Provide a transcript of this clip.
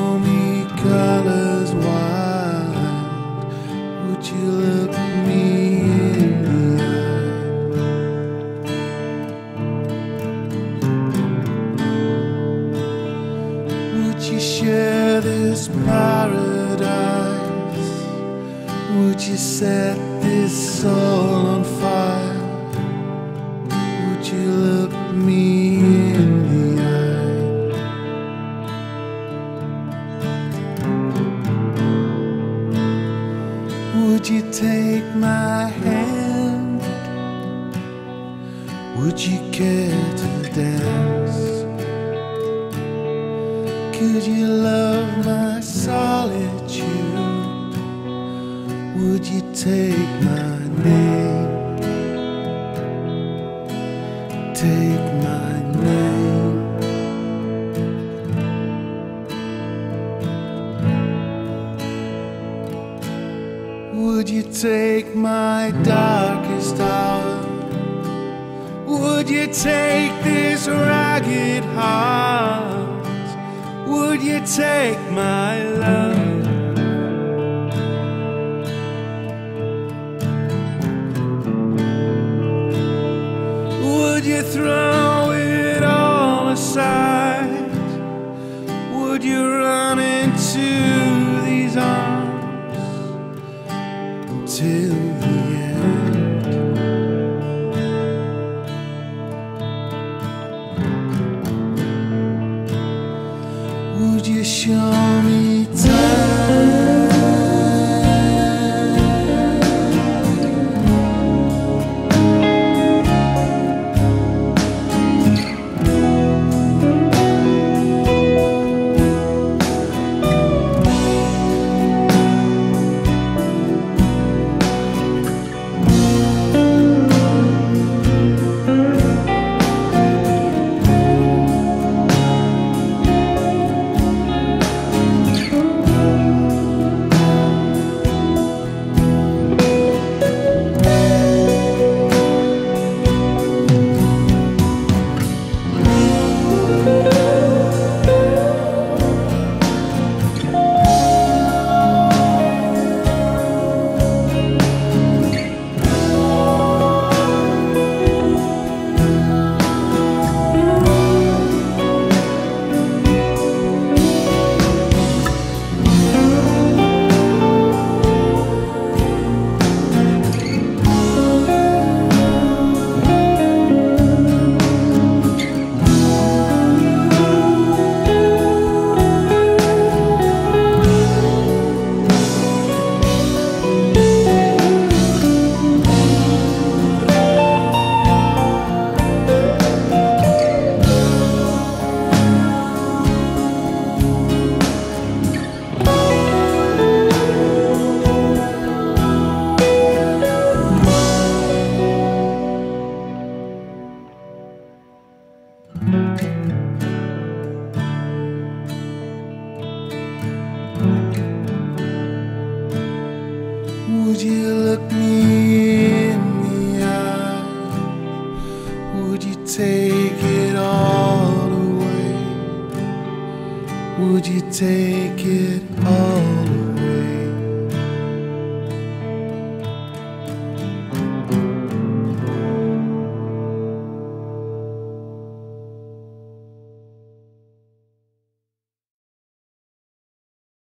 show me colors wild? Would you look me in the eye? Would you share this paradise? Would you set this soul on fire? Would you look me in the eye? Would you take my hand? Would you care to dance? Could you love my solitude? Would you take my name? Take my name. Would you take my darkest hour? Would you take this ragged heart? Would you take my love? Would you throw it all aside? Would you run into these arms till the end? Would you show me time? Would you look me in the eye? Would you take it all away? Would you take it all away?